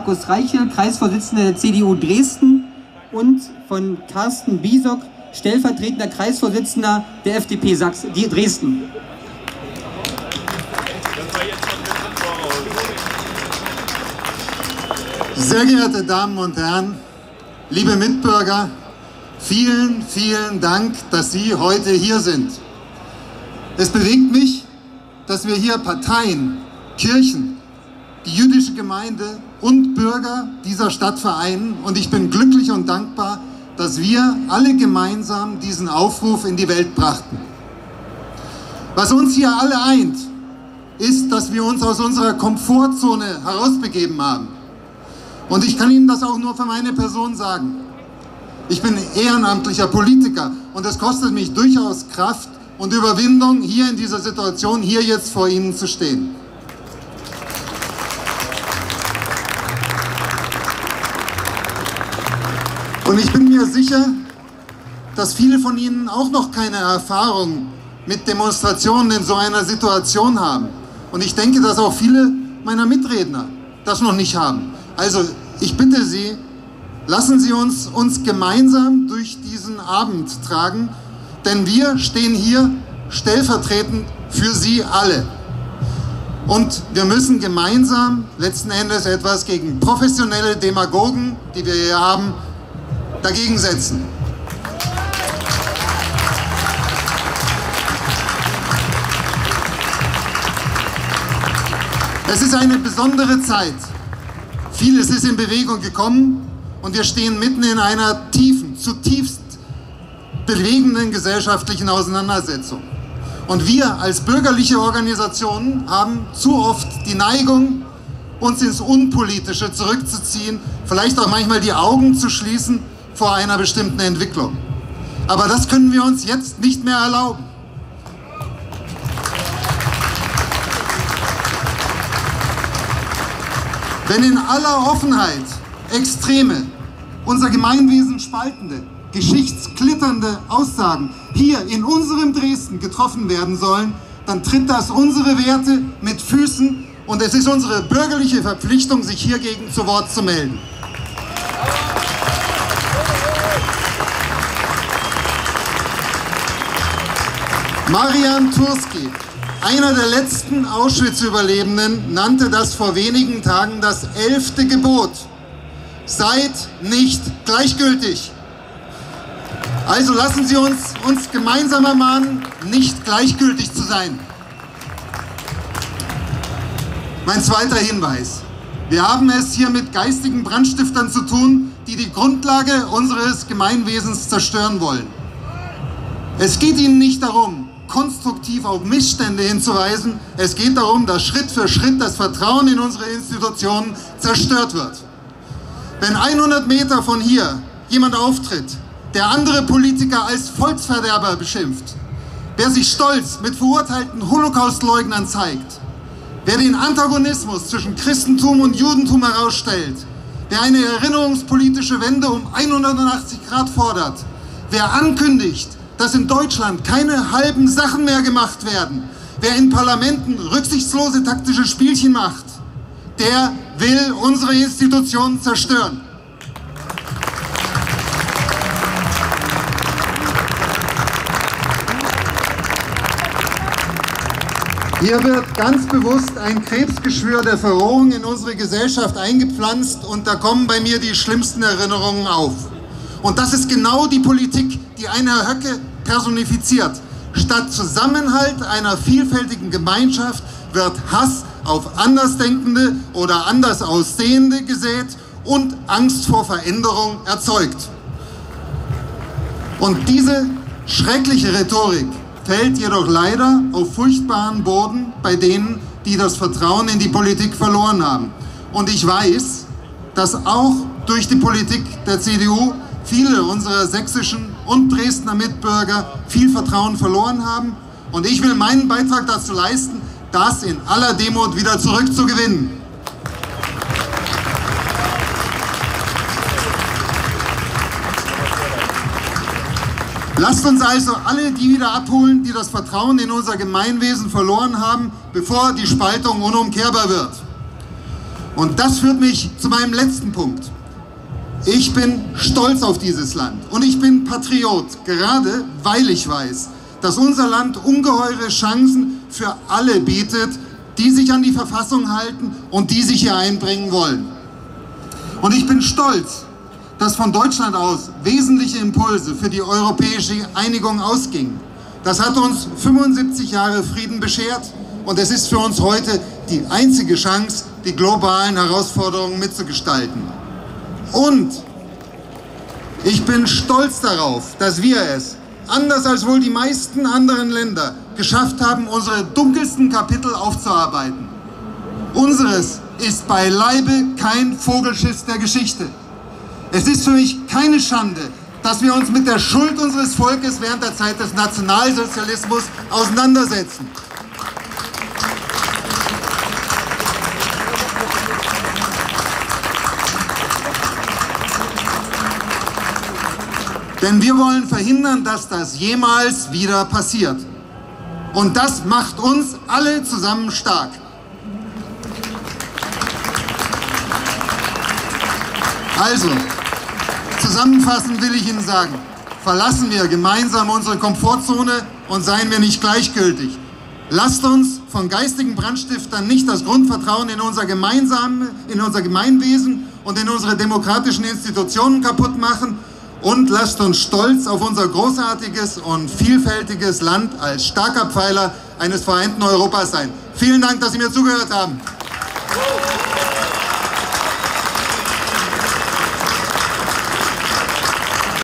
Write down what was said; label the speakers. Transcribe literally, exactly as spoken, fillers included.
Speaker 1: Markus Reichel, Kreisvorsitzender der C D U Dresden, und von Carsten Biesock, stellvertretender Kreisvorsitzender der F D P Sachsen, die Dresden.
Speaker 2: Sehr geehrte Damen und Herren, liebe Mitbürger, vielen, vielen Dank, dass Sie heute hier sind. Es bewegt mich, dass wir hier Parteien, Kirchen, die jüdische Gemeinde und Bürger dieser Stadt vereinen, und ich bin glücklich und dankbar, dass wir alle gemeinsam diesen Aufruf in die Welt brachten. Was uns hier alle eint, ist, dass wir uns aus unserer Komfortzone herausbegeben haben. Und ich kann Ihnen das auch nur für meine Person sagen. Ich bin ehrenamtlicher Politiker und es kostet mich durchaus Kraft und Überwindung, hier in dieser Situation, hier jetzt vor Ihnen zu stehen. Und ich bin mir sicher, dass viele von Ihnen auch noch keine Erfahrung mit Demonstrationen in so einer Situation haben. Und ich denke, dass auch viele meiner Mitredner das noch nicht haben. Also ich bitte Sie, lassen Sie uns uns gemeinsam durch diesen Abend tragen, denn wir stehen hier stellvertretend für Sie alle. Und wir müssen gemeinsam letzten Endes etwas gegen professionelle Demagogen, die wir hier haben, dagegen setzen. Es ist eine besondere Zeit. Vieles ist in Bewegung gekommen und wir stehen mitten in einer tiefen, zutiefst bewegenden gesellschaftlichen Auseinandersetzung. Und wir als bürgerliche Organisationen haben zu oft die Neigung, uns ins Unpolitische zurückzuziehen, vielleicht auch manchmal die Augen zu schließen vor einer bestimmten Entwicklung. Aber das können wir uns jetzt nicht mehr erlauben. Wenn in aller Offenheit extreme, unser Gemeinwesen spaltende, geschichtsklitternder Aussagen hier in unserem Dresden getroffen werden sollen, dann tritt das unsere Werte mit Füßen und es ist unsere bürgerliche Verpflichtung, sich hiergegen zu Wort zu melden. Marian Turski, einer der letzten Auschwitz-Überlebenden, nannte das vor wenigen Tagen das elfte Gebot. Seid nicht gleichgültig. Also lassen Sie uns uns gemeinsam ermahnen, nicht gleichgültig zu sein. Mein zweiter Hinweis. Wir haben es hier mit geistigen Brandstiftern zu tun, die die Grundlage unseres Gemeinwesens zerstören wollen. Es geht ihnen nicht darum, konstruktiv auf Missstände hinzuweisen. Es geht darum, dass Schritt für Schritt das Vertrauen in unsere Institutionen zerstört wird. Wenn hundert Meter von hier jemand auftritt, der andere Politiker als Volksverderber beschimpft, wer sich stolz mit verurteilten Holocaustleugnern zeigt, wer den Antagonismus zwischen Christentum und Judentum herausstellt, wer eine erinnerungspolitische Wende um hundertachtzig Grad fordert, wer ankündigt, dass in Deutschland keine halben Sachen mehr gemacht werden, wer in Parlamenten rücksichtslose taktische Spielchen macht, der will unsere Institutionen zerstören. Hier wird ganz bewusst ein Krebsgeschwür der Verrohung in unsere Gesellschaft eingepflanzt und da kommen bei mir die schlimmsten Erinnerungen auf. Und das ist genau die Politik, die ein Herr Höcke personifiziert. Statt Zusammenhalt einer vielfältigen Gemeinschaft wird Hass auf Andersdenkende oder anders Aussehende gesät und Angst vor Veränderung erzeugt. Und diese schreckliche Rhetorik fällt jedoch leider auf furchtbaren Boden bei denen, die das Vertrauen in die Politik verloren haben. Und ich weiß, dass auch durch die Politik der C D U viele unserer sächsischen und Dresdner Mitbürger viel Vertrauen verloren haben. Und ich will meinen Beitrag dazu leisten, das in aller Demut wieder zurückzugewinnen. Lasst uns also alle die wieder abholen, die das Vertrauen in unser Gemeinwesen verloren haben, bevor die Spaltung unumkehrbar wird. Und das führt mich zu meinem letzten Punkt. Ich bin stolz auf dieses Land und ich bin Patriot, gerade weil ich weiß, dass unser Land ungeheure Chancen für alle bietet, die sich an die Verfassung halten und die sich hier einbringen wollen. Und ich bin stolz, dass von Deutschland aus wesentliche Impulse für die europäische Einigung ausgingen. Das hat uns fünfundsiebzig Jahre Frieden beschert und es ist für uns heute die einzige Chance, die globalen Herausforderungen mitzugestalten. Und ich bin stolz darauf, dass wir es, anders als wohl die meisten anderen Länder, geschafft haben, unsere dunkelsten Kapitel aufzuarbeiten. Unseres ist beileibe kein Vogelschiss der Geschichte. Es ist für mich keine Schande, dass wir uns mit der Schuld unseres Volkes während der Zeit des Nationalsozialismus auseinandersetzen. Denn wir wollen verhindern, dass das jemals wieder passiert. Und das macht uns alle zusammen stark. Also, zusammenfassend will ich Ihnen sagen, verlassen wir gemeinsam unsere Komfortzone und seien wir nicht gleichgültig. Lasst uns von geistigen Brandstiftern nicht das Grundvertrauen in unser, gemeinsame, in unser Gemeinwesen und in unsere demokratischen Institutionen kaputt machen. Und lasst uns stolz auf unser großartiges und vielfältiges Land als starker Pfeiler eines vereinten Europas sein. Vielen Dank, dass Sie mir zugehört haben.